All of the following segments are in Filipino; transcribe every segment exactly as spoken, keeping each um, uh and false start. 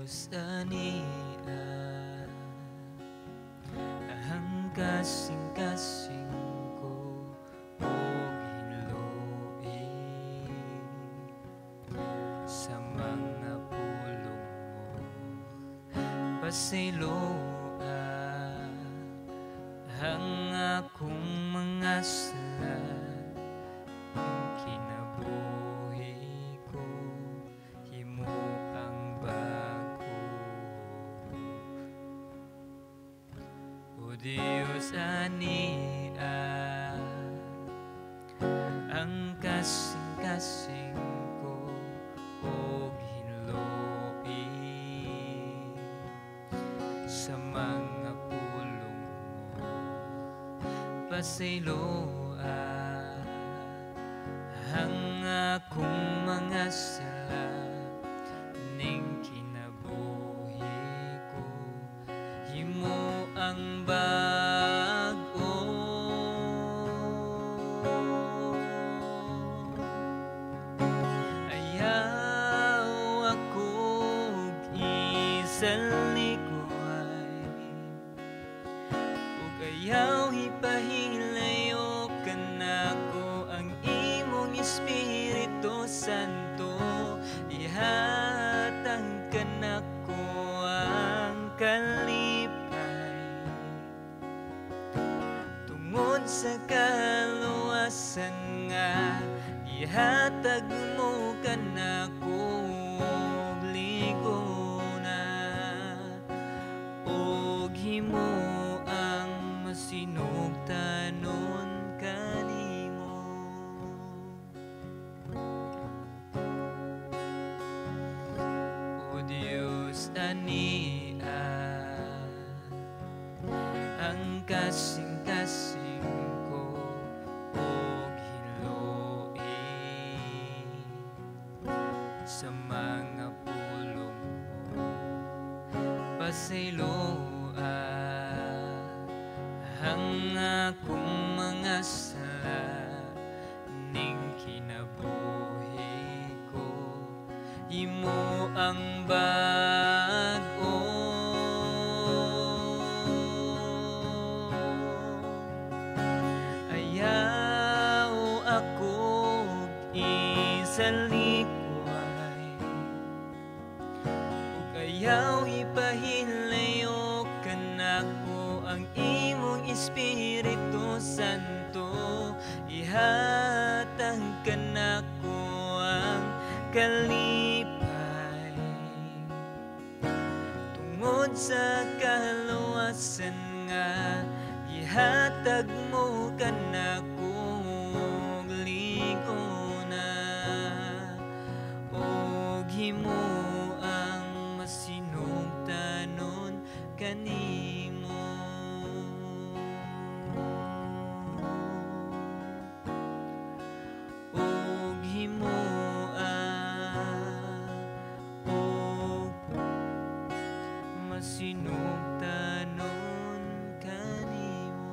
Sania ang kasing-kasing ko o hinloig sa mga pulong mo pasiloa ang akong mga sala ang kinabuhi ko himo ang bago o Diyos ania ang kasing-kasing ko o hinloig sa mga pulong mo pasiloa ang akong mga sala ning kinabuhi ko himo ang bago ayaw akong isalikuay ug ayaw ipahilayo kanako ang imong Espiritu Santo ihatag kanako ang kalipay tungod sa kaluwasan nga ihatag mo kanako og ligona og himo ang masinugtanon kanimo o Diyos ania ang kasing-kasing ko og hinloig sa mga pulong mo pasiloa ang akong mga sala ning kinabuhi ko himo ang bago ayaw akong isalikuay ug ayaw ipahilayo kanako ang imong Espiritu Santo ihatag kanako ang kalipay tungod sa kaluwasan nga ihatag mo kanako og ligona og himo ang masinugtanon kanimo og himo og masinugtanon kanimo.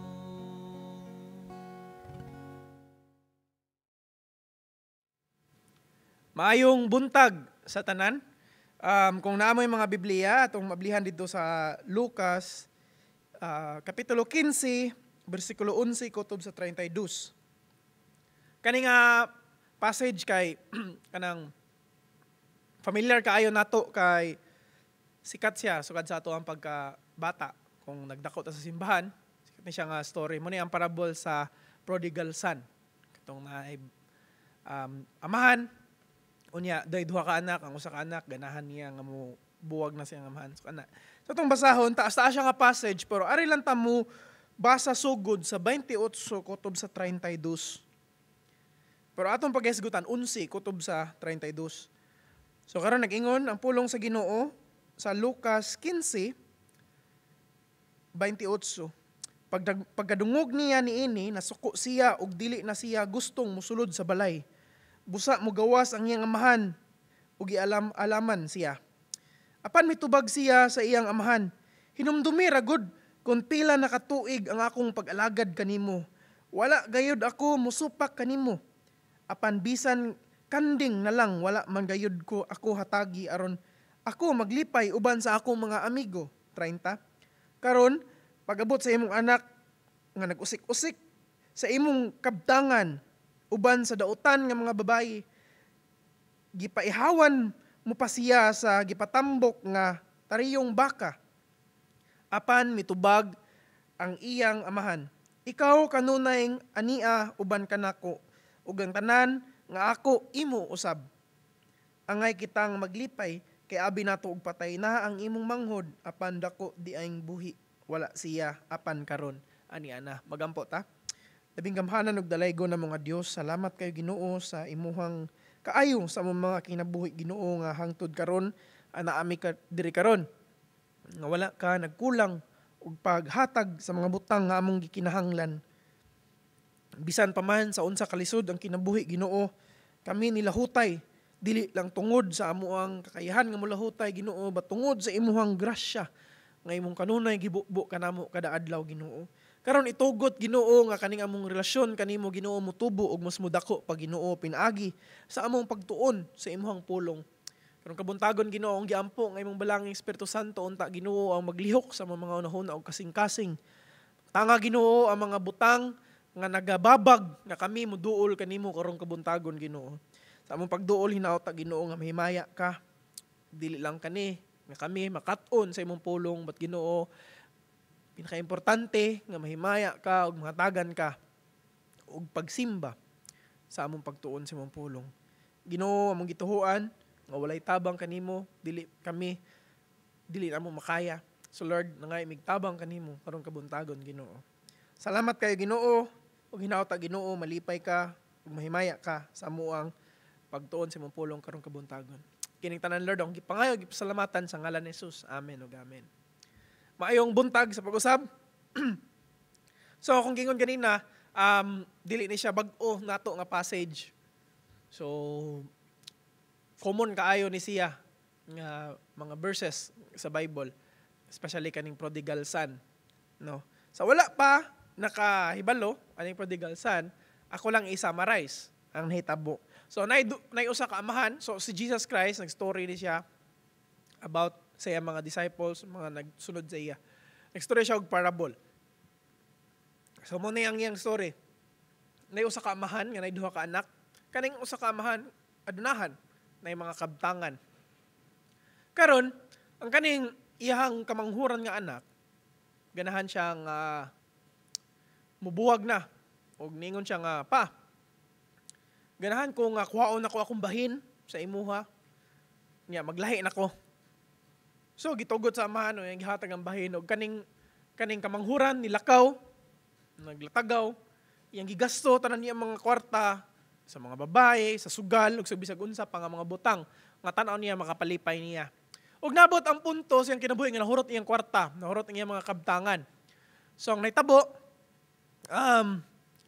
Maayong buntag sa tanan. Um, kung naamoy mga Biblia, atong mablihan dito sa Lucas, uh, Kapitulo fifteen, versikulo eleven, kutob sa thirty-two. Kani nga passage kay, kanang familiar kaayo nato kay sikat siya, sukad sa ato ang pagkabata. Kung nagdako ta sa simbahan, sikat ni siya nga story. Muna ang parable sa prodigal son. Katong na um, amahan, unya day duha ka anak, ang usa ka anak ganahan niya nga mo buwag na siyang amahan. So ana. So itong basahon taas taas siya nga passage pero ari lang ta mo basa sugod sa twenty-eight kutob sa thirty-two. Pero atong paghisgutan eleven kutob sa thirty-two. So karon nag-ingon ang pulong sa Ginoo sa Lucas fifteen twenty-eight. Pag pagkadungog niya niini nasuko siya ug dili na siya gustong musulod sa balay. Busa mo gawas ang iyang amahan ug ialam alaman siya. Apan mitubag siya sa iyang amahan. Hinumdumi ra gud kun pila na katuig ang akong pag-alagad kanimo. Wala gayud ako musupak kanimo. Apan bisan kanding na lang wala man gayud ko ako hatagi aron ako maglipay uban sa akong mga amigo. thirty. Karon, pag-abot sa imong anak nga nag-usik-usik sa imong kabtangan uban sa dautan nga mga babayi, gipaihawan mo pa siya sa gipatambok nga tariyong baka. Apan mitubag ang iyang amahan. Ikaw kanunay ania uban kanako, ug ang tanan nga ako imo usab. Angay kitang maglipay, kay abi nato og patay na ang imong manghod, apan dako di aing buhi. Wala siya apan karon. Ani ana, magampo ta. Labing gamhanan og dalaygo na mga Dios. Salamat kayo Ginoo sa imuhang kaayo sa among mga kinabuhi Ginoo nga hangtod karon ana ami ka diri karon. Nga wala ka nagkulang og paghatag sa mga butang nga among gikinahanglan. Bisan pa man sa unsa kalisod ang kinabuhi Ginoo, kami nilahutay dili lang tungod sa amuang kakayahan nga mulahutay Ginoo, but tungod sa imuhang grasya nga imong kanunay gibukbo kanamo kada adlaw Ginoo. Karon itugot Ginoo nga kaning among relasyon kanimo Ginoo mutubo ug mas mudako pa Ginoo pinaagi sa among pagtuon sa imong pulong. Karon kabuntagon Ginoo ang giampo nga imong balangin Espiritu Santo unta Ginoo ang maglihok sa mga unahon og kasing-kasing. Tanga Ginoo ang mga butang nga nagababag nga kami muduol kanimo karong kabuntagon Ginoo. Sa among pagduol hinaot Ginoo nga mahimaya ka. Dili lang kani nga kami makat-on sa imong pulong, but Ginoo pinaka-importante nga mahimaya ka ug mahatagan ka ug pagsimba sa among pagtuon sa imong pulong. Ginoo among gituhuan nga walay tabang kanimo, dili kami dili namo makaya. So Lord, nangay migtabang kanimo karong kabuntagon Ginoo. Salamat kayo Ginoo ug hinaot Ginoo malipay ka ug mahimaya ka sa amuang pagtuon sa imong pulong karong kabuntagon. Kining tanan Lord ang gipangayo gipasalamatan sa ngalan ni Jesus. Amen ug amen. Maayong buntag sa pag-usab. So kung gingon ganina, um, dili ni siya bag-o nato nga passage. So common kaayo ni siya nga mga verses sa Bible, especially kaning prodigal son, no. Sa wala pa nakahibalo aning prodigal son, ako lang i-summarize ang nahitabo. So nay nay usa ka amahan, so si Jesus Christ nag-story ni siya about sa iya mga disciples, mga nagsunod sa iya. Nag-story siya og parable. So mo na yang iyang story. Nay usa ka amahan nga nay duha ka anak. Kaning usa ka amahan adunahan nay mga kabtangan. Karon, ang kaning iyang kamanghuran nga anak, ganahan siya nga mubuwag na og ningon siya nga pa. Ganahan ko nga kuhaon ako akong bahin sa imuha. Nya maglahi nako. So gitugot sa amahan o yung gihatag ang bahin o kaning kaning kamanghuran nilakaw, naglatagaw, iyang gigasto tanan niya mga kwarta sa mga babae, sa sugal ug sa bisag unsa pa nga mga butang nga tan-aw niya makapalipay niya. Ug nabot ang punto siyang kinabuhi nga nahurot iyang kwarta, nahurot iyang mga kabtangan. So ang naitabo, um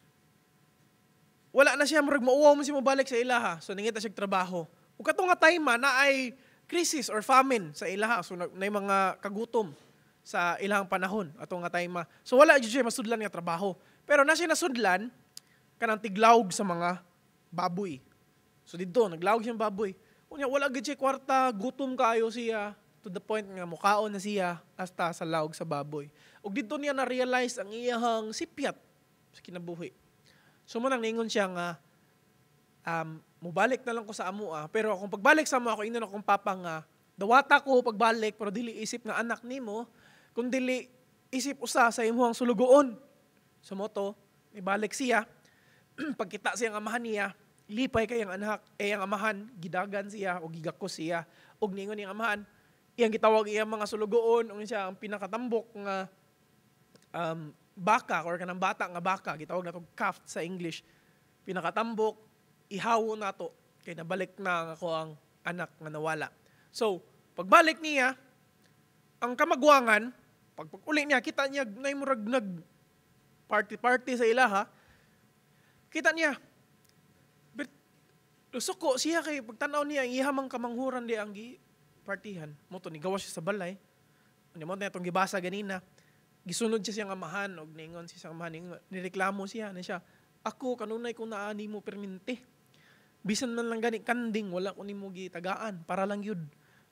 wala na siya murag mauwaw mo siya mabalik sa ilaha. So nangita siya trabaho. Ug katong nga time na ay crisis or famine sa ilaha. So, na, na mga kagutom sa ilahang panahon. Atong nga time. So, wala dyan siya masudlan nga trabaho. Pero na siya nasudlan, kanang tiglawg sa mga baboy. So, dito, naglawg siyang baboy. Unya, wala dyan siya kwarta, gutom kayo siya, to the point nga mukaon na siya hasta sa lawg sa baboy. Ug dito niya na-realize ang iyahang sipyat sa kinabuhi. So, munang ningon siya nga, um, mubalik na lang ko sa amo ah. Pero kung pagbalik sa amo ako, inon akong papa nga, dawata ko pagbalik, pero dili isip nga anak nimo, kung dili isip usa sa imuhang sulugoon. So moto, ibalik siya, pagkita siyang amahan niya, lipay kay ang anak, eh ang amahan, gidagan siya, o gigakos siya, o ningon niyang amahan, iyang gitawag iyang mga sulugoon, o siya ang pinakatambok nga um, baka, or kanang bata nga baka, gitawag na itong calf sa English, pinakatambok, ihawo na to, kay nabalik na ako ang anak nga nawala. So, pagbalik niya, ang kamagwangan, pag uli niya, kita niya, na murag nag party-party sa ilaha, kita niya, but, suko siya kay pagtanaw niya, ihamang kamanghuran di ang gi-partihan. Moto, ni gawas siya sa balay. Ano mo na itong gibasa ganina, gisunod siya siyang amahan, o ningon siya siyang amahan, nireklamo siya, na siya, ako, kanunay kung naani mo perminti. Bisan man lang gani kanding, wala ko ni mo gitagaan, para lang yun.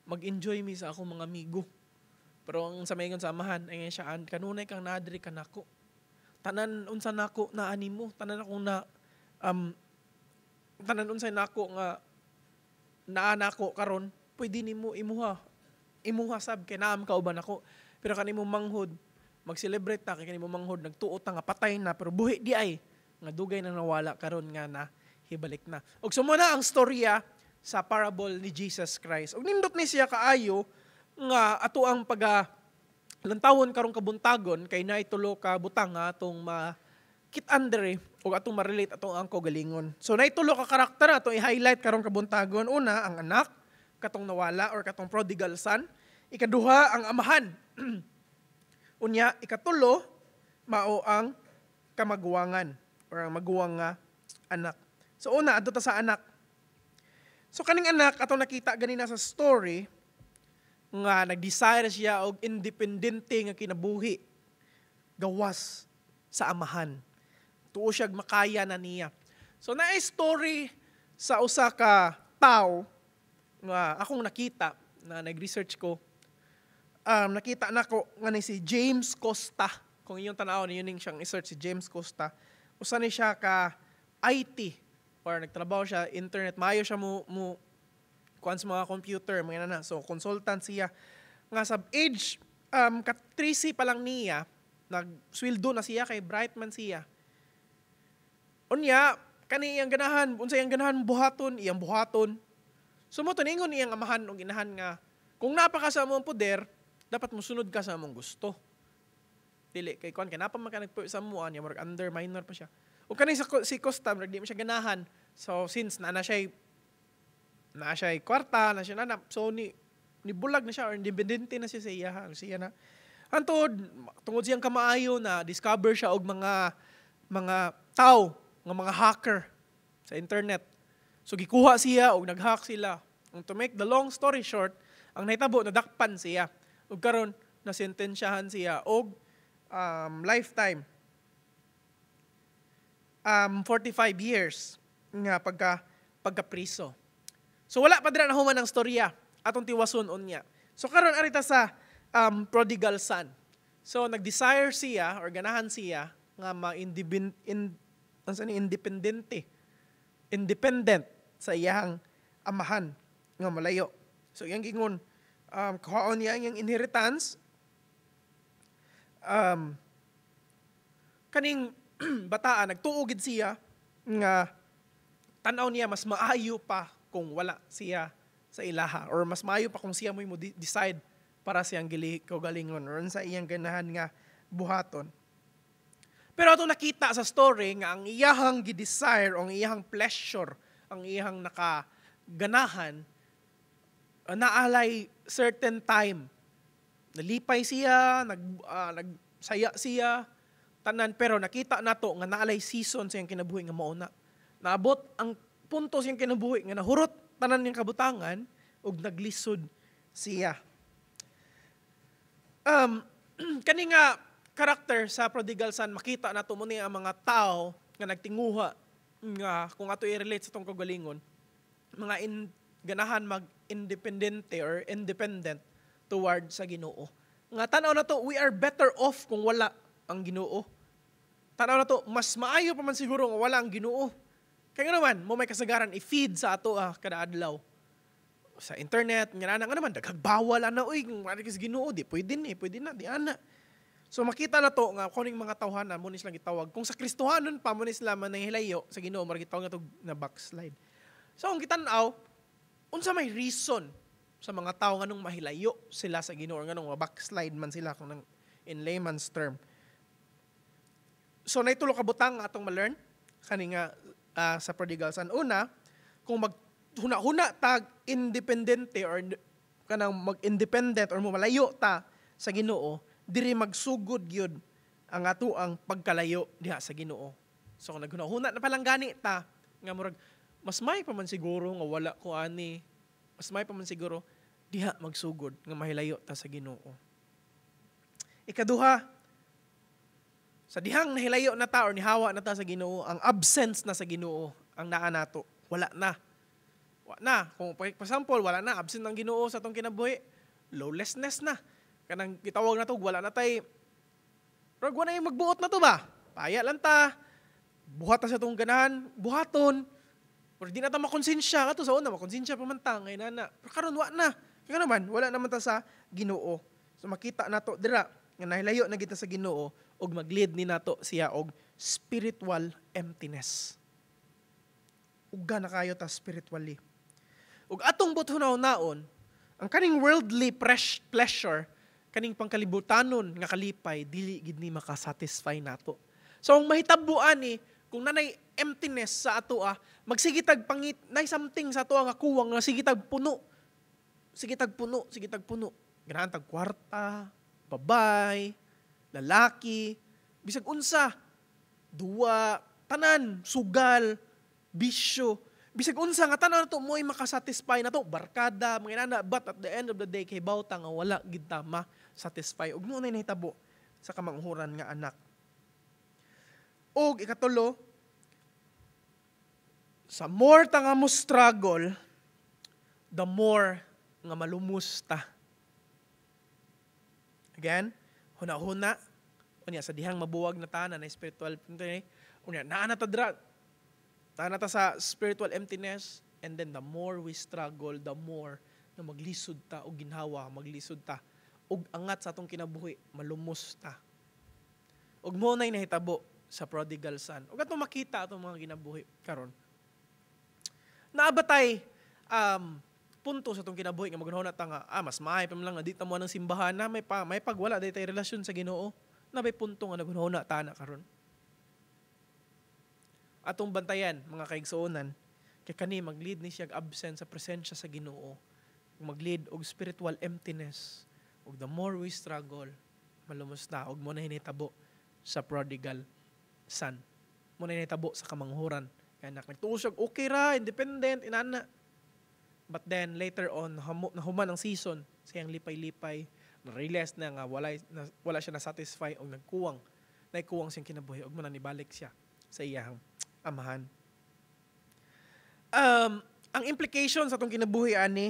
mag-enjoy mi sa akong mga amigo. Pero ang sa mayon sa amahan ay siya kanunay kang nadri kanako. Tanan unsa nako na animo, tanan akong na um tanan unsay nako nga naa nako karon, pwede nimo imuha. Imuha sab kay naam kauban ako. Pero kanimo manghod, mag-celebrate ta kay kanimo manghod nagtuo ta nga patay na pero buhi di ay nga dugay na nawala karon nga na hibalik na. Og sumuna ang storya sa parable ni Jesus Christ. Og nindot ni siya kaayo nga ato ang pag lantawon karong kabuntagon kay naay tulo ka butang nga atong makit-an diri og atong ma-relate atong ang kaugalingon. So naay tulo ka karakter atong i-highlight karong kabuntagon. Una, ang anak katong nawala or katong prodigal son. Ikaduha, ang amahan. Unya, ikatulo, mao ang kamaguwangan or ang maguwang nga anak. So una, adto ta sa anak. So kaning anak atong nakita ganina sa story nga nag-desire siya og independente nga kinabuhi gawas sa amahan. Tuo siya makaya na niya. So naay story sa usa ka tawo nga akong nakita na nag-research ko. Um, nakita na ko nga ni si James Costa. Kung inyong tanaw niyo ning siyang i-search si James Costa. Usa ni siya ka I T or nagtrabaho siya internet. Maayo siya mo mo kuan sa mga computer, mga na. So, consultant siya. Nga sa age, um, ka thirty pa lang niya, nag-sweldo na siya, kay Brightman siya. Unya, kani iyang ganahan, unsa iyang ganahan buhaton, iyang buhaton. So, mo tuningon iyang amahan o ginahan nga, kung napaka sa mong poder, dapat musunod ka sa mong gusto. Dili, kay kuan, kaya napaman ka nagpo sa mua, niya, marag under, minor pa siya. O kani sa, si Costa, marag di mo siya ganahan. So, since na na siya na siya ay kwarta, na siya na, so ni, ni bulag na siya, or independente na siya sa iya, siya na. Antod, tungod siyang kamaayo na discover siya og mga, mga tao, ng mga hacker sa internet. So gikuha siya, og nag-hack sila. And to make the long story short, ang naitabo, nadakpan siya. Og karon nasentensyahan siya, og um, lifetime. Um, forty-five years nga pagka, pagka-priso. So wala pa dira na human ang storya atong tiwason unya. So karon arita sa um, prodigal son. So nag-desire siya or ganahan siya nga ma-independent in, independente. Independent sa iyang amahan nga malayo. So iyang gingon um kuhaon niya iyang inheritance. Um kaning bataan nagtuo gid siya nga tan-aw niya mas maayo pa kung wala siya sa ilaha or mas maayo pa kung siya mo mo decide para siyang gili kaugalingon or sa iyang ganahan nga buhaton. Pero ato nakita sa story nga ang iyahang gi-desire o ang iyahang pleasure, ang iyahang nakaganahan naalay certain time. Nalipay siya, nag uh, nagsaya siya tanan, pero nakita nato nga naalay season siyang kinabuhi nga mauna. Naabot ang punto siyang kinabuhi nga nahurot tanan niyang kabutangan ug naglisod siya. Um, kani nga karakter sa prodigal son, makita nato mo ni ang mga tao nga nagtinguha nga kung ato i-relate sa tong kagalingon, mga in, ganahan mag-independente or independent toward sa Ginoo. Nga tanaw na to, we are better off kung wala ang Ginoo. Tanaw na to, mas maayo pa man siguro nga wala ang Ginoo. Kaya nga naman, mo may kasagaran i-feed sa ato ah, kada adlaw. Sa internet, nga na nga naman, daghagbawal na, uy, kung wala kasi Ginoo, di pwede ni, pwede na, di ana. So makita na to nga kuning mga tawhana mo ni sila gitawag. Kung sa Kristohanon pa mo ni sila man hilayo sa Ginoo, marag gitawag nga to na backslide. So ang kitanaw, unsa may reason sa mga tao nganong mahilayo sila sa Ginoo or nganong backslide man sila kung in layman's term. So naitulo ka butang atong ma-learn kani nga uh, sa prodigal son. Una, kung maghuna-huna tag independente or kanang mag-independent or malayo ta sa Ginoo, diri magsugod gyud ang ato ang pagkalayo diha sa Ginoo. So kung naghuna-huna na palang gani ta nga murag mas may pa man siguro nga wala ko ani, mas may pa man siguro diha magsugod nga mahilayo ta sa Ginoo. Ikaduha, sa dihang nahilayo na ta or nihawa na ta sa Ginoo, ang absence na sa Ginoo ang naa nato, wala na. Wa na, kung for example, wala na absent ng Ginoo sa atong kinabuhi, lawlessness na. Kanang gitawag na to, wala na tay pero wala na yung magbuot na to ba? Paya lang ta. Buhat na sa itong ganahan, buhaton. Pero di na ta makonsensya. Kato sa una, makonsensya pa man ta. Ngayon na na. Pero karon wa na. Kaya naman, wala naman ta sa Ginoo. So makita na to, dira, nga nahilayo na kita sa Ginoo, og mag-lead ni nato siya og spiritual emptiness. Uga na kayo ta spiritually. Ug atong buton-naon, ang kaning worldly pleasure, kaning pangkalibutanon nga kalipay, dili gid ni makasatisfy nato. So ang mahitabuan ni kung nanay emptiness sa ato ah, magsigitag pangit, nay something sa ato nga kuwang nga sigitag puno. Sigitag puno, sigitag puno. Ganahan tag kwarta, babay, lalaki, bisag unsa, duwa, tanan, sugal, bisyo, bisag unsa nga tanan nato mo'y makasatisfy nato, barkada, mga inana, but at the end of the day kay bawta nga wala gid ta ma-satisfy. Ug mo na nahitabo sa kamanghuran nga anak. Og ikatulo, sa more ta nga mo struggle, the more nga malumos ta. Again, huna-huna, unya sa dihang mabuwag na ta na spiritual, unya naa na ta dra, naa na ta sa spiritual emptiness, and then the more we struggle, the more na maglisod ta o ginhawa, maglisod ta og angat sa atong kinabuhi, malumos ta. Og mo nay nahitabo sa prodigal son. Ug atong makita atong mga ginabuhi karon. Naabatay um punto sa atong kinabuhi nga magunahon ta nga ah mas maay pa man lang na di ta mo nang simbahan na may pa may pagwala day tay relasyon sa Ginoo. Na may punto nga nagunahon ta na karon. Atong bantayan mga kaigsuonan kay kani mag-lead ni siya absent sa presensya sa Ginoo. Mag-lead og spiritual emptiness. Og the more we struggle, malumos na og mo na hinitabo sa prodigal son. Mo na hinitabo sa kamanghuran. Kaya anak nagtuo siya, okay ra, independent, inana. But then later on, nahuman ang season, siyang lipay-lipay, na-realize na nga wala, na, wala siya na-satisfy o nagkuwang. Naikuwang siyang kinabuhi o muna nibalik siya sa iyang amahan. Um, ang implication sa itong kinabuhi, ani,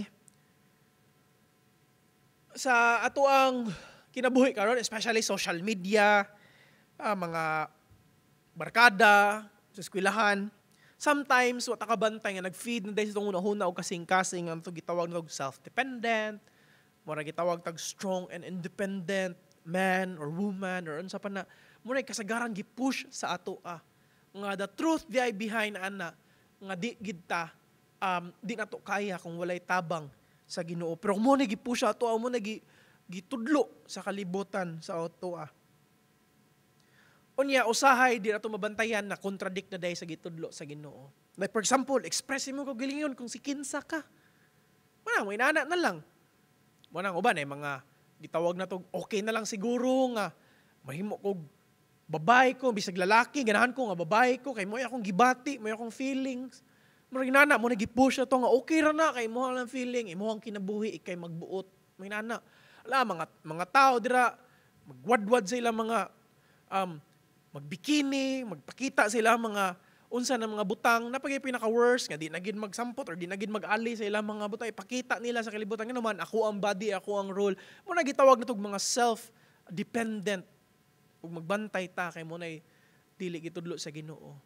sa ato ang kinabuhi karon, especially social media, uh, mga barkada, sa eskwelahan, sometimes, wata kabantay nga nag-feed na dahil sa itong una-huna o kasing-kasing ang gitawag na self-dependent, mura gitawag tag strong and independent man or woman or unsa pa na, mura kasagaran gi-push sa ato ah. Nga the truth di ay behind ana, nga di gidta, um, di nato kaya kung walay tabang sa Ginoo. Pero mo na gi-push sa ato, mo na gitudlo sa kalibutan sa ato ah. Unya, usahay, di na ito mabantayan na contradict na dahil sa gitudlo sa Ginoo. Like for example, express mo ko gilingon kung si kinsa ka. Wala, mo inana na lang. Wala, uban eh, mga gitawag na to, okay na lang siguro nga, mahimo ko, babay ko, bisag lalaki, ganahan ko nga babay ko, kay mo akong gibati, mo akong feelings. Mura ginana, mo nagipush na to nga, okay ra na, kay mo ang feeling, imo ang kinabuhi, ikay magbuot. Mo inana. Wala, mga, mga tao, dira, magwadwad sila mga, um, magbikini, magpakita sila mga unsa na mga butang na pagay pinaka-worst nga di nagid magsampot or di nagid mag-ali sa ilang mga butang ipakita nila sa kalibutan nga naman ako ang body, ako ang role. Mo na gitawag natog mga self-dependent ug magbantay ta kay mo nay dili gitudlo sa Ginoo.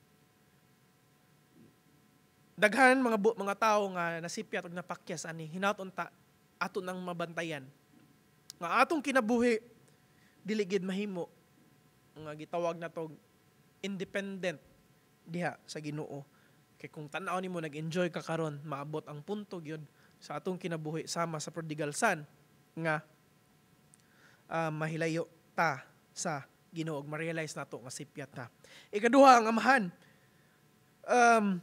Daghan mga bu- mga tao nga nasipyat ug napakyas ani hinaut ta ato nang mabantayan. Nga atong kinabuhi dili gid mahimo nga gitawag na to independent diha sa Ginoo. Kay kung tan-aw nimo nag-enjoy ka karon, maabot ang punto gyud sa atong kinabuhi sama sa prodigal son nga uh, mahilayo ta sa Ginoo ug ma-realize nato nga sipyat ta. Ikaduha ang amahan. Um,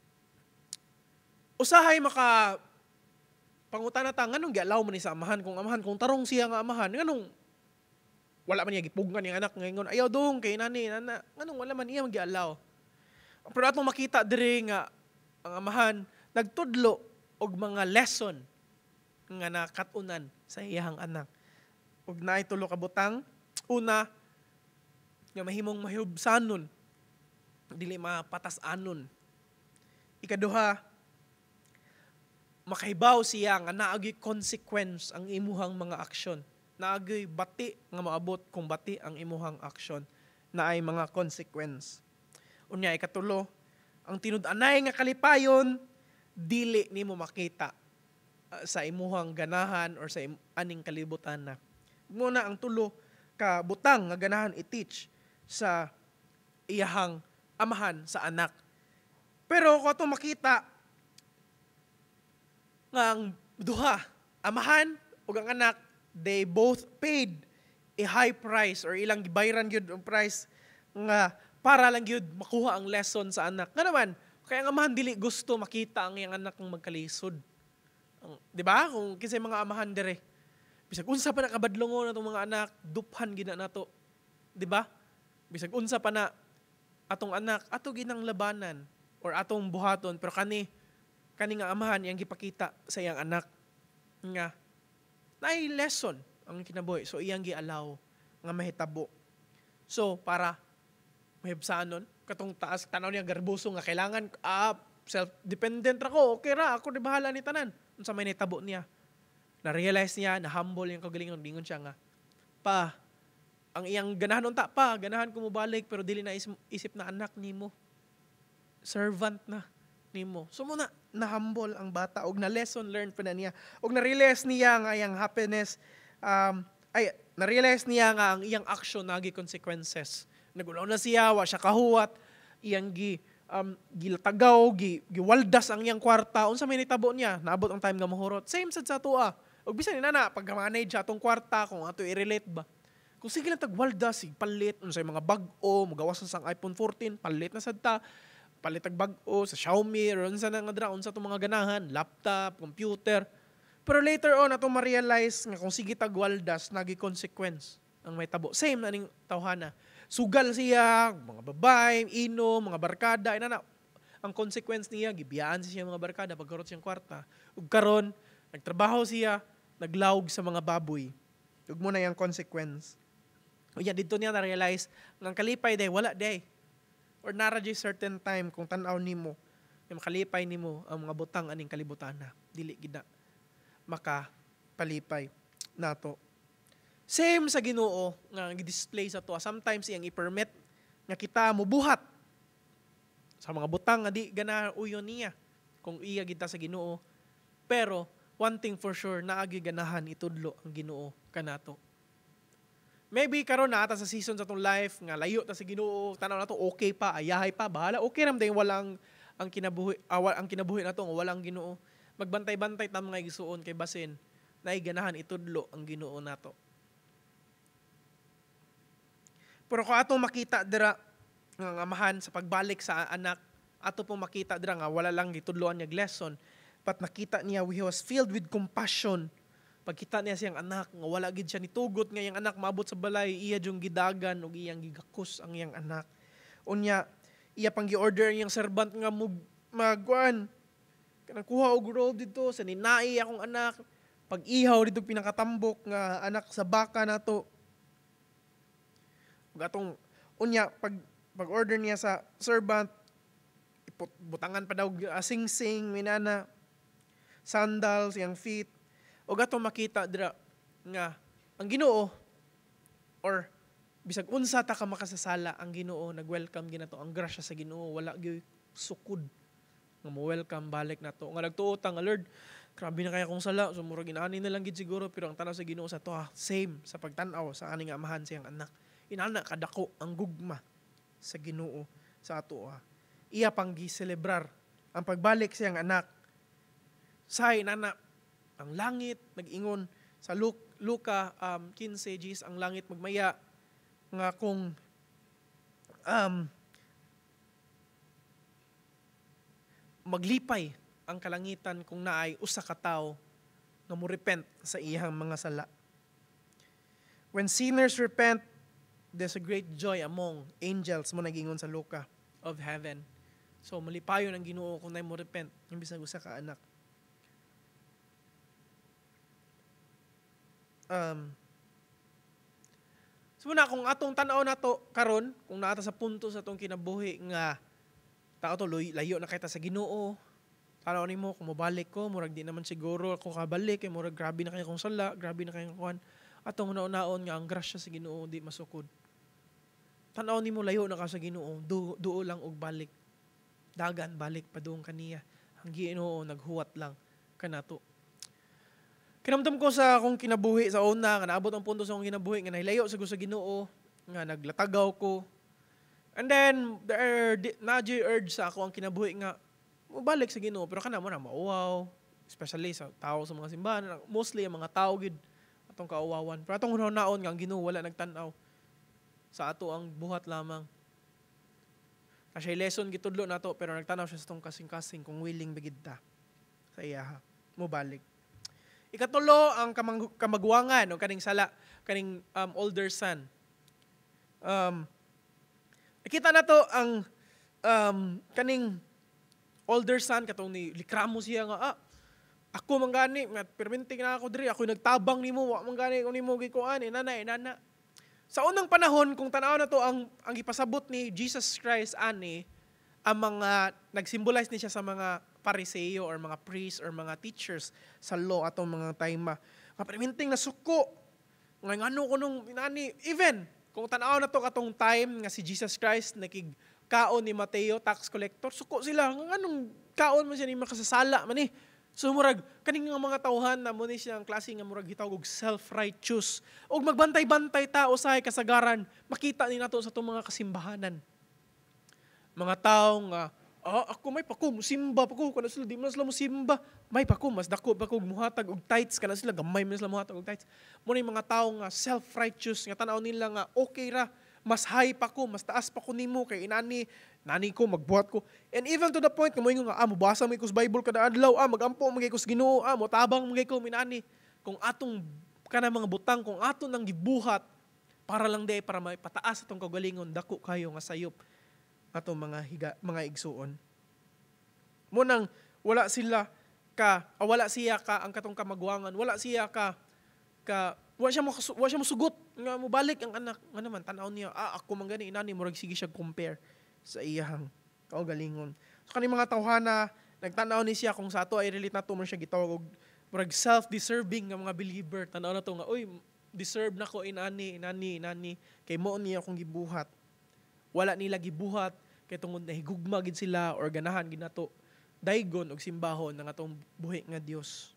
usahay maka pangutana ta nganong gialaw man ni sa amahan kung amahan kung tarong siya nga amahan nganong wala man niya gipugngan yung anak ngayon. Ayaw dong kay nani, nana. Anong wala man iya mag-ialaw. Pero atong makita diri nga ang amahan nagtudlo og mga lesson nga nakatunan sa iyang anak. Ug naay tulo ka butang. Una, nga mahimong mahubsanon, dili mapatas-anon. Ikaduha, makahibaw siya nga naagi consequence ang imuhang mga aksyon. Naagi bati nga maabot kung bati ang imuhang aksyon na ay mga consequence. Unya ikatulo, ang tinud-anay nga kalipayon dili nimo makita uh, sa imuhang ganahan or sa im- aning kalibutan na. Muna ang tulo ka butang nga ganahan i-teach sa iyahang amahan sa anak. Pero kung ato makita nga ang duha, amahan ug ang anak, they both paid a high price or ilang gibayran gyud ang price nga para lang gyud makuha ang lesson sa anak. Nga naman, kaya ang amahan dili gusto makita ang iyang anak ng magkalisod. Ang, di ba? Kung kisay mga amahan dire, bisag unsa pa na kabadlongon atong mga anak, duphan gina nato. Di ba? Bisag unsa pa na atong anak, ato ginang labanan or atong buhaton, pero kani kani nga amahan iyang gipakita sa iyang anak nga naay lesson ang kinabuhi, so iyang gialaw nga mahitabo. So para mahibsaanon katong taas tanaw niya garbuso nga kailangan ah, self-dependent ra ko, okay ra ako di bahala ni tanan. Unsa may nahitabo niya, na-realize niya, na-humble yung kagalingon, dingon siya nga, pa, ang iyang ganahan unta pa, ganahan ko mo balik, pero dili na isip, isip na anak nimo, servant na nimo. So muna, na-humble ang bata, og na-lesson learned pa na niya, og na-realize niya nga iyang happiness, um, ay, na-realize niya nga ang iyang action nagi consequences. Nagulaw na siya, wa siya kahuwat, iyang gi, um, gilatagaw, gi, giwaldas ang iyang kwarta, unsa may nitabo niya, naabot ang time nga mahurot. Same sad sa ato ah. Og bisan ni nana, pag manage atong kwarta, kung ato i-relate ba, kung sige lang tagwaldas, sig palit, unsay mga bag-o, magawas sa sang iPhone fourteen, palit na sad ta, palit tag bag-o sa Xiaomi, or unsa na nga dra, unsa itong mga ganahan, laptop, computer. Pero later on, atong ma-realize nga kung sige tagwaldas, nagi consequence ang may tabo. Same na ning tawhana. Sugal siya, mga babay, inom, mga barkada, ina na. Ang consequence niya, gibiyaan siya mga barkada, pagkarot siyang kwarta. Ug karon, nagtrabaho siya, naglawg sa mga baboy. Ug mo na yung consequence. O yan, dito niya na-realize, ng kalipay day, wala day. Or nara jay certain time, kung tanaw nimo, yung makalipay nimo ang mga butang aning kalibutan na. Dili gida maka palipay nato. Same sa Ginoo nga gi-display sa to. Sometimes iyang i-permit nga kita mubuhat sa mga butang nga di gana uyon niya kung iya kita sa Ginoo. Pero one thing for sure, naagi ganahan itudlo ang Ginoo kanato. Maybe karon na ata sa season sa tong life nga layo ta sa Ginoo, tanaw nato okay pa, ayahay pa, bahala. Okay ram day walang ang kinabuhi awal ang kinabuhi nato nga walang Ginoo. Magbantay-bantay ta mga igsuon kay basin naay ganahan itudlo ang Ginoo nato. Pero kung ato makita dira nga amahan sa pagbalik sa anak, ato pong makita dira nga wala lang gitudloan niya lesson, but nakita niya he was filled with compassion. Pagkita niya siyang anak nga wala gid siya nitugot nga iyang anak maabot sa balay, iya jung gidagan ug iyang gigakus ang iyang anak. Unya iya pang gi-order iyang servant nga mag magkuan kanang kuha og roll dito sa ninai akong anak, pag ihaw dito pinakatambok nga anak sa baka nato. Ug atong unya pag pag-order niya sa servant, iput, butangan pa daw sing-sing minana sandals yang feet. Ug atong makita dira nga ang Ginoo or bisag unsa ta ka makasasala, ang Ginoo nag-welcome ginato. Ang grasya sa Ginoo wala gyud sukod nga mo-welcome balik nato. Nga nagtuo ta nga Lord, grabe na kaya kong sala, so murag inaani na lang gid siguro, pero ang tanaw sa Ginoo sa to ah, same sa pagtan-aw sa aning amahan siyang anak. Inana kadako ang gugma sa Ginoo sa ato ah. Iya pang gi-celebrar ang pagbalik siyang anak. Say nana ang langit nag-ingon sa Luka um, fifteen Gs, ang langit magmaya nga kung um, maglipay ang kalangitan kung naay usa ka tawo nga mo repent sa iyang mga sala. When sinners repent, there's a great joy among angels mo nagingon sa Luka of heaven. So malipayon ang Ginoo kung naay mo repent yung bisag usa ka anak. Um, so muna kung atong tan-aw nato karon, kung naata sa punto sa atong kinabuhi nga tao to layo na kita sa Ginoo, Tanaw nimo kung mobalik ko, murag di naman siguro ako kabalik, kay murag grabe na kayo kong sala, grabe na kayo kuan. Atong naon-naon nga ang grasya sa Ginoo di masukod. Tanaw nimo layo na ka sa Ginoo, du duo lang og balik. Dagan balik padung kaniya. Ang Ginoo naghuwat lang kanato. Kinamdam ko sa akong kinabuhi sa una, nga naabot ang punto sa akong kinabuhi, nga nahilayo sa sa Ginoo, nga naglatagaw ko. And then, there na-j urge sa ako ang kinabuhi nga, mabalik sa Ginoo, pero kana mo na mauwaw, especially sa tao sa mga simbahan, mostly ang mga tao gid atong kauwawan. Pero atong hunahon nga ang Ginoo wala nagtan-aw sa ato ang buhat lamang. Kasi lesson gitudlo nato, pero nagtanaw siya sa tong kasing-kasing kung willing bigid ta sa iya mo balik. Ikatulo ang kamang, kamagwangan o kaning sala, kaning um, older son. Um, Nakita na to ang um, kaning older son, katong ni likramo siya nga, ah, ako manggani, perminting na ako diri, ako nagtabang nimo, wa manggani ko nimo gikuan, inana, inana. Sa unang panahon, kung tanaw na to, ang, ang ipasabot ni Jesus Christ, ani, ang mga, nag-symbolize ni siya sa mga pariseo or mga priests or mga teachers sa law atong mga taima. Nga perminting na suko, nga ngano ko nung, inani, even, kung tanaw na to katong time nga si Jesus Christ nakigkaon ni Mateo, tax collector, suko sila, nga anong kaon mo siya ni makasasala man eh. So murag, kaning nga mga tauhan na mo ni siyang klase nga murag gitawag og self-righteous. Og magbantay-bantay ta usahay kasagaran, makita ni nato sa itong mga kasimbahanan. Mga tao nga, ah, ako may pako, musimba pako, kana sila, di man sila musimba. May pako, mas dako pako, muhatag og tights, kana sila, gamay man sila muhatag og tights. Muna yung mga tao nga self-righteous, nga tanaw nila nga okay ra, mas high pa ko, mas taas pa ko nimo kay inani, nani ko, magbuhat ko. And even to the point, kamoy nga, ah, mubasa mo ikos Bible kada adlaw, ah, magampo mo ikos Ginoo, ah, motabang mo ko, minani. Kung atong, kana mga butang, kung aton nang gibuhat, para lang day, para may pataas atong kagalingon, dako kayo nga sayop atong mga higa, mga igsuon. Munang wala sila ka, ah, wala siya ka ang katong kamagwangan, wala siya ka ka wala siya mo wala siya mosugot nga mobalik ang anak nga naman tan-aw niya, ah, ako man gani inani murag sige siya compare sa iyang kaugalingon. So kani mga tawhana nagtan-aw ni siya kung sa ato ay relate nato man siya gitawag og murag self-deserving nga mga believer. Tan-aw na to nga oy deserve nako inani inani inani kay mo niya akong gibuhat. Wala nila gibuhat kay tungod na higugma gid sila or ganahan gid nato daygon og simbahon ng atong buhi nga Dios.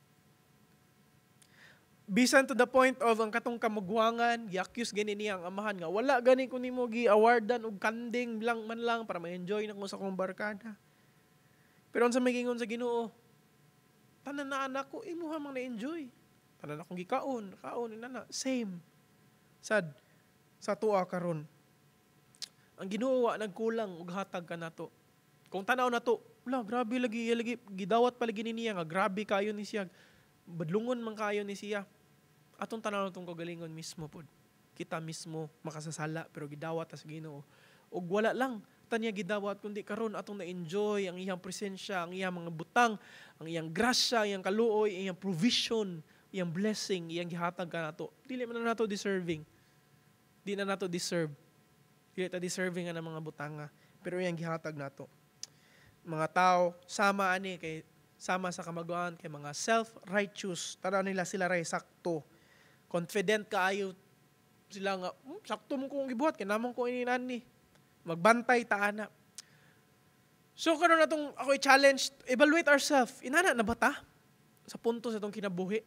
Bisan to the point of ang katong kamugwangan, gi-accuse gani niya ang amahan nga wala gani ko nimo gi-awardan og kanding lang man lang para ma-enjoy na ko sa kong barkada. Pero unsa may gingon sa Ginoo? Tanan na anak ko imuha mang na-enjoy. Tanan akong gikaon, kaon inana, same. Sad sa tuwa karon. Ang Ginoo wa nagkulang og hatag kanato. Kung tanaw na to, wala, grabe lagi, lagi, gidawat palagi ni niya nga, grabe kayo ni siya, badlungon man kayo ni siya. Atong tanaw na itong kagalingon mismo po. Kita mismo makasasala, pero gidawat as Ginoo. O wala lang, tanya gidawat, kundi karon atong na-enjoy ang iyang presensya, ang iyang mga butang, ang iyang grasya, ang iyang kaluoy, ang iyang provision, iyang blessing, iyang gihatag ka nato. Dili man na nato deserving. Di na nato deserve. Dili ta deserving nga ng mga butanga, pero iyang gihatag nato. Mga tao, sama ani, kay, sama sa kamagwan, kay mga self-righteous, tanaw nila sila ray sakto. Confident kaayo sila nga, hmm, sakto mo kong gibuhat, kay namang ko ininan ni. Magbantay taana. So, karon na itong ako i-challenge, evaluate ourselves. Inana na ba ta? Sa punto sa itong kinabuhi.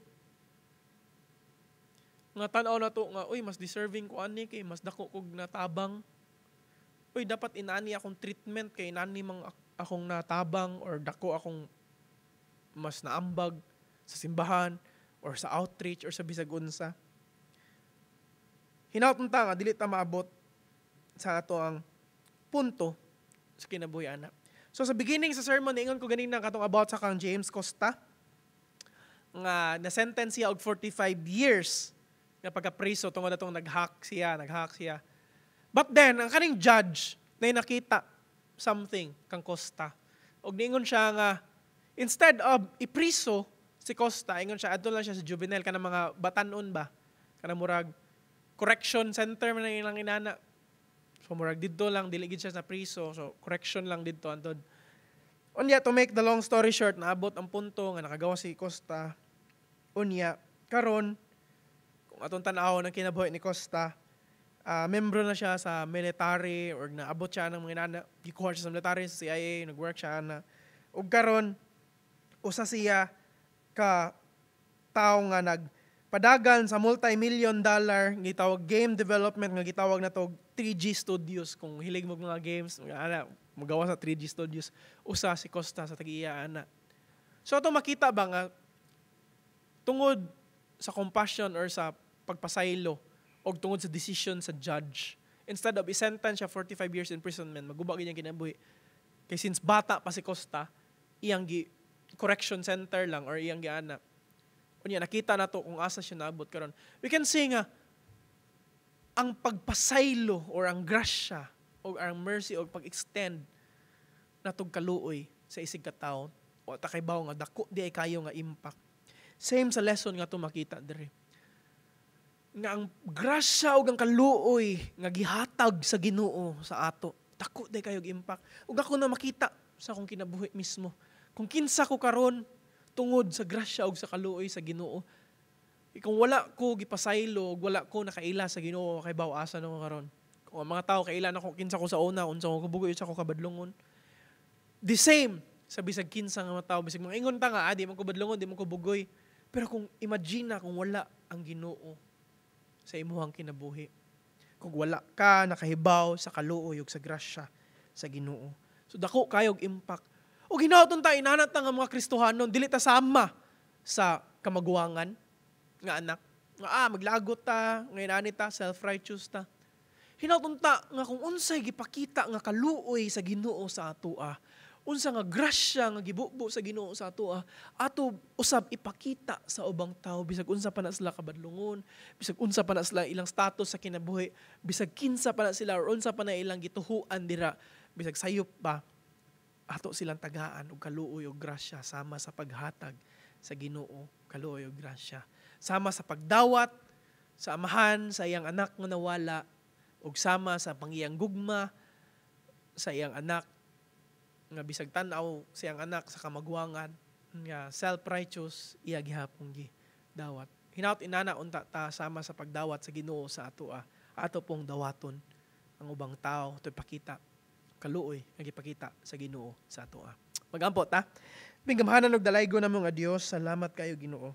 Nga tanaw na to, nga, uy, mas deserving ko ani, kay mas dako kog natabang. Uy, dapat inani akong treatment, kay inani mang akong natabang or dako akong mas naambag sa simbahan or sa outreach or sa bisag unsa. Hinaut ta nga dili ta maabot sa ato ang punto sa kinabuhi ana. So sa beginning sa sermon ingon ko ganina katong about sa kang James Costa nga na sentence siya og forty-five years nga pagka-preso tungod atong nag-hack siya, nag-hack siya. But then ang kaning judge na nakita something kang Costa. Og niingon siya nga instead of ipriso si Costa, ingon siya adto lang siya sa juvenile kana mga batanon ba? Kana murag correction center man lang inana. So murag didto lang dili gid siya sa priso. So correction lang didto antod. Unya, to make the long story short, naabot ang punto nga nakagawa si Costa. Unya, karon kung atong tanaw ng kinabuhi ni Costa, uh, membro na siya sa military or naabot siya ng mga nana, gikuha siya sa military, sa C I A, nag-work siya na. Ug karon usa siya ka tao nga nagpadagan sa multi-million dollar gitawag game development nga gitawag na to three G Studios. Kung hilig mo mga games, ana, magawa sa three G Studios, usa si Costa sa tag-iya ana. So ato makita ba nga tungod sa compassion or sa pagpasaylo o tungod sa decision sa judge, instead of i-sentence siya forty-five years imprisonment, magubag niyang kinabuhi. Kay since bata pa si Costa, iyang gi correction center lang or iyang giana. Unya nakita na to kung asa siya naabot karon. We can say nga ang pagpasaylo or ang grasya o ang mercy o pag-extend natong kaluoy sa isig ka tawo o takaybaw nga dako di ay kayo nga impact. Same sa lesson nga to makita diri. Nga ang grasya o ang kaluoy nga gihatag sa Ginoo sa ato. Dako di kayo impact. Ug ako na makita sa akong kinabuhi mismo. Kung kinsa ko karon tungod sa grasya o sa kaluoy sa Ginoo. Kung wala ko gipasaylo, wala ko nakaila sa Ginoo kay baw asa no karon. Kung ang mga tao kaila na ko kinsa ko sa una, unsa ko kabugoy sa ko kabadlongon. The same sa bisag kinsa nga mga tao, bisag mga ingon ta nga, ah, di man ko badlongon, di man ko bugoy. Pero kung imagine na kung wala ang Ginoo sa imuhang kinabuhi. Kung wala ka nakahibaw sa kaluoy ug sa grasya sa Ginoo. So dako kayo og impact. O ginauton ta inanat nga mga Kristohanon dili ta sama sa kamaguangan nga anak. Nga ah maglagot ta, ngayon ani ta self-righteous ta. Hinauton ta nga kung unsay gipakita nga kaluoy sa Ginoo sa atoa. Unsa nga grasya nga gibubo sa Ginoo sa atoa, ato usab ipakita sa ubang tao bisag unsa pa na sila kabadlungon, bisag unsa pa na sila ilang status sa kinabuhi, bisag kinsa pa na sila or unsa pa na ilang gituhuan dira, bisag sayop pa ato silang tagaan og kaluoy og grasya sama sa paghatag sa Ginoo, kaluoy og grasya. Sama sa pagdawat sa amahan sa iyang anak nga nawala ug sama sa pangiyang gugma sa iyang anak nga bisag tan-aw sa iyang anak sa kamagwangan nga self-righteous iya gihapon gi dawat. Hinaut inana unta ta sama sa pagdawat sa Ginoo sa atoa. Ato pong dawaton ang ubang tao to ipakita kaluoy nga gipakita sa Ginoo sa atoa. Magampot ta. Bingamahanan og dalaygo namo nga Dios, salamat kayo Ginoo.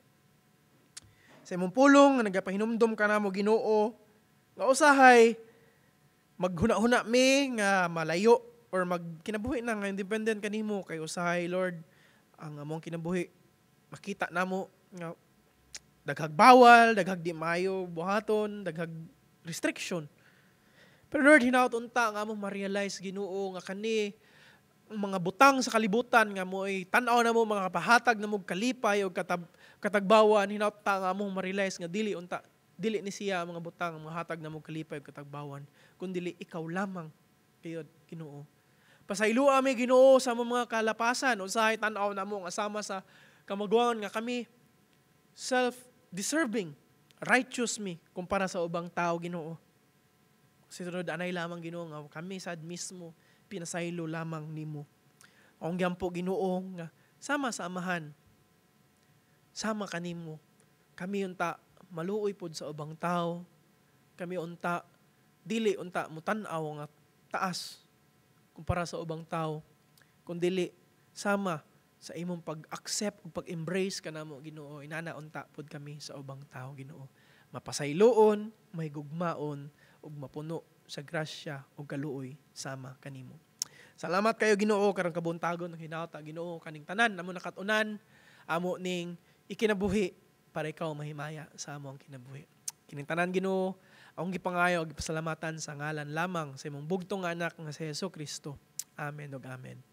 Sa imong pulong nga nagapahinumdom ka namo Ginoo, nga usahay maghuna-huna mi nga malayo or magkinabuhi na nga independent kanimo kay usahay Lord ang among kinabuhi makita namo nga daghag bawal, daghag di maayo buhaton, daghag restriction. Pero Lord, hinaut unta nga mo ma-realize Ginoo nga kani ang mga butang sa kalibutan nga mo ay tan-aw na mo mga kapahatag na mo kalipay o katab, katagbawan, hinaut ta nga mo ma-realize nga dili unta dili ni siya mga butang mga hatag na mo kalipay o katagbawan kun dili ikaw lamang kayod Ginoo. Pasayloa mi Ginoo sa mga kalapasan usahay tan-aw na mo nga sama sa kamagwangan nga kami self-deserving, righteous mi kumpara sa ubang tao Ginoo. Kasi sunod anay lamang Ginoo nga kami sad mismo pinasaylo lamang nimo. Ang gyampo Ginoo nga sama sa amahan. Sama kanimo. Kami unta maluoy pod sa ubang tao. Kami unta dili unta mutan-aw nga taas kumpara sa ubang tao. Kundi sama sa imong pag-accept ug pag-embrace kanamo Ginoo. Inana unta pod kami sa ubang tao Ginoo. Mapasayloon, may gugmaon ug mapuno sa grasya ug kaluoy sama kanimo. Salamat kayo Ginoo karang kabuntagon ng hinawta Ginoo kaning tanan namo nakatunan amo ning ikinabuhi para ikaw mahimaya sa among kinabuhi. Kining tanan Ginoo akong gipangayo ug gipasalamatan sa ngalan lamang sa imong bugtong anak nga si Hesukristo. Amen ug amen.